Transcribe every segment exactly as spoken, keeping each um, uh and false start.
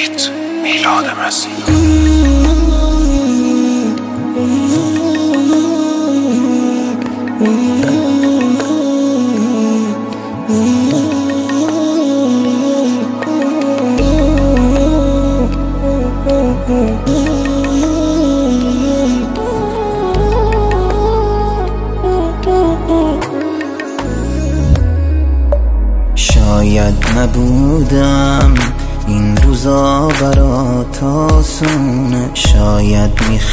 بیت میلاد مسیح. شاید نبودم این روزا برات آسونه، شاید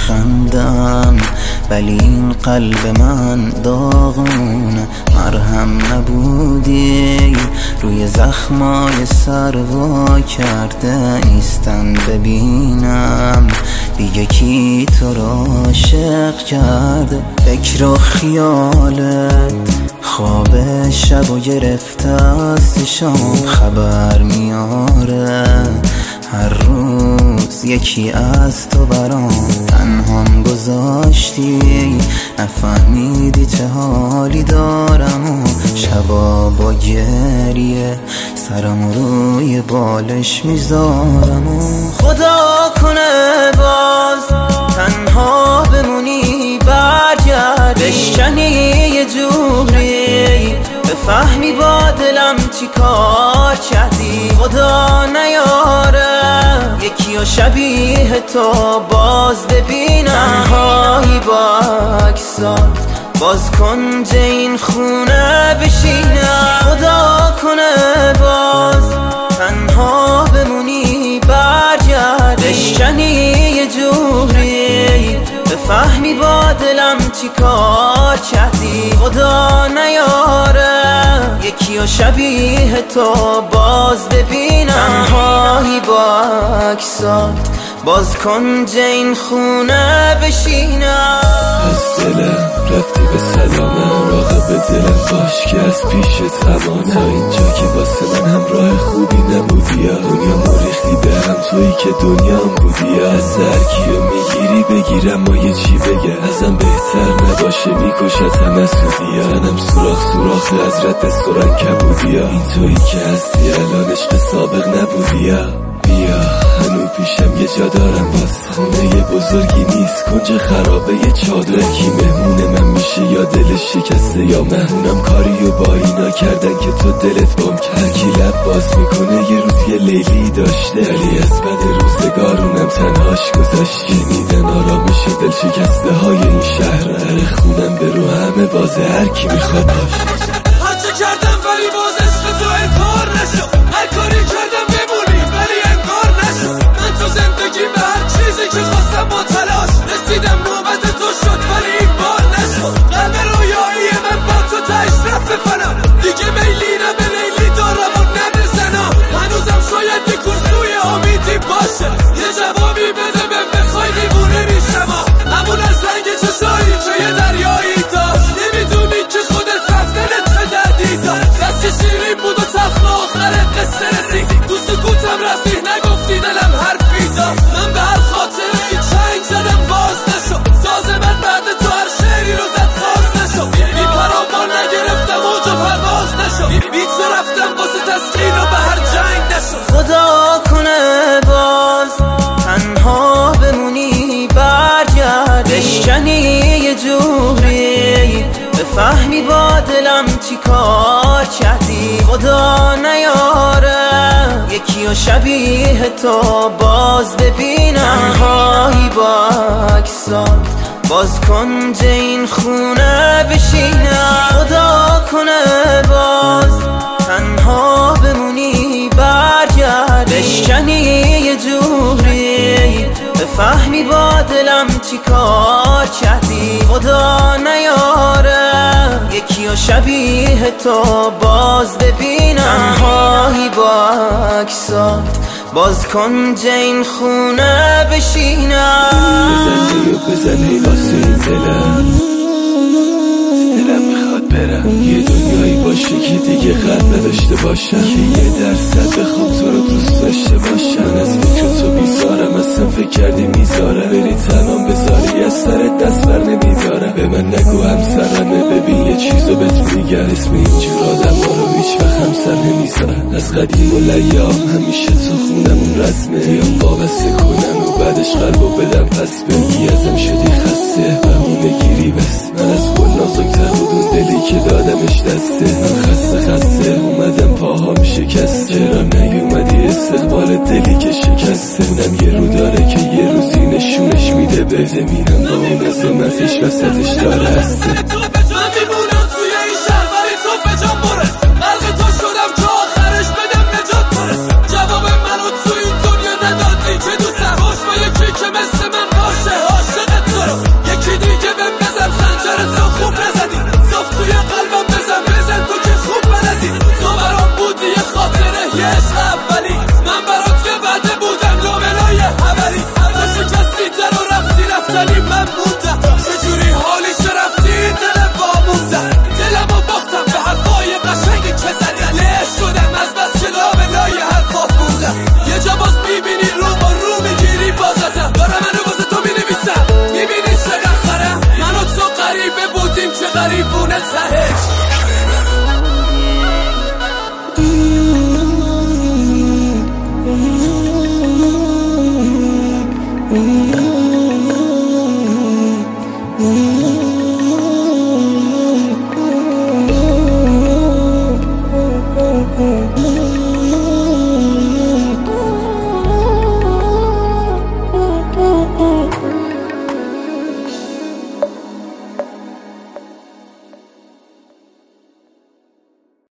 میخندم ولی این قلب من داغونه. مرهم نبودی روی زخمای سر وا کرده نیستن ببینم دیگه کی تو را عاشق کرده. فکر و خیالت خواب شب و گرفته است شام خبر میاره، هر روز یکی از تو برام تنهام گذاشتی، نفهمیدی چه حالی دارم و شبا با گریه سرم روی بالش میذارم و خدا کنه باز تنها بمونی برگرد بشکنی یه جوری بفهمی با دلم چی کار کردی. خدا نیاره یکی و شبیه تو باز ببینم، تنهایی با اکسات باز کنج این خونه بشینم. خدا کنه باز تنها بمونی برگرد بشکنی یه جوری بفهمی با دلم چی کار کردی. خدا نیاره یکی و شبیه تو باز ببینم، تنهایی با اکسات باز کنج این خونه بشینم. از دلم رفتی به سلامم، راقب دلم باش که از پیش تمامه. تا اینجا که واسه من همراه خوبی نبودی، دنیا مریختی به هم تویی که دنیام بودی. از هرکیو میگیری بگیرم ما یه چی بگه، ازم بهتر نباشه میکشتم از سودی. تنم سوراخ سوراخ از رد سرنگ کبودی، این تویی که هستی الان عشق سابق نبودی. بیا هنو پیشم یه جا دارم باز، خونه بزرگی نیست کنج خرابه یه چادر. کی مهمون من میشه یا دلش شکسته یا مهمونم کاریو با اینا کردن که تو دلت بام کرد. کی لب باز میکنه یه روز یه لیلی داشته، ولی از بد روزگارونم تنهاش گذاشت. شنیدن آرامش دل شکسته های این شهر، هر خونم به رو همه بازه هر کی میخواد باشه. هرچه کردم ولی باز عشق تو انکار نشد، هر کاری کردم بمونی ولی انکار نشد. من تو زندگی به هر چیزی که خواستم با تلاش رسیدم، نوبت تو شد ولی این بار نشد. قلب رویایی من با تو تش رفت فنم، دیگه میلی نه به لیلی دارم و نه به زنا. هنوزم شاید یه کورسوی امیدی باشه، یه جوابی بده به بخوای دیوونه میشم. همون از رنگ چشایی که یه دریایی داشت، نمیدونی که خودت رفتنت چه دردی داشت. دستی شیرین بود و تخم آخر قصه رسید، تو سکوتم رفتی نگفتی دلم حرفی داشت. من به هر خاطره این چنگ زدم باز نشد، ساز من بعد تو هر شعری رو زد ساز نشد. بی پراپا نگرفتم اوجا پرواز نشد، بیت رفتم واسه تسکین و به هر جنگ نشد. خدا کنه باز تنها بمونی برگرد بشکنی یه جوری بفهمی با دلم چی کار کردی. خدا نیاره یکی و شبیه تو باز ببینم، تنهایی با اکسات باز کنج این خونه بشینم. خدا کنه باز تنها بمونی برگرد بشکنی یه جوری بفهمی با دلم چی کار کردی. خدا نیاره یکی و شبیه تو باز ببینم، تنهایی با اکسات باز کنج این خونه بشینم. بزنی و بزنی واسه این دلم، دلم میخواد برم یه دنیایی باشه که دیگه قلب نداشته باشم، که یه درصد بخوام تو رو دوست داشته باشم. از فکر تو بیزارم، اصلا فکر کردی میذارم بری تنام بذاری از سرت دست بر نمیدارم. به من نگو همسرمه، ببین یه چیزو بهت میگم، اسم اینجور آدم ها رو هیچ وقت همسر نمیذارم. از قدیم و لیام همیشه تو خونمون رسمه بیام وابسته کنن و بعدش قلبو بدم پس بگی ازم شدی خسته بمونه گیری بس من از کل نازکتر بود اون دلی که دادمش دسته من خسته خسته اومدم پاهام شکست چرا نیومدی استقبال دلی که شکسته اونم یه رو داره که یه روزی نشونش میده به زمینم با اون عظمتش وسطش داره هسته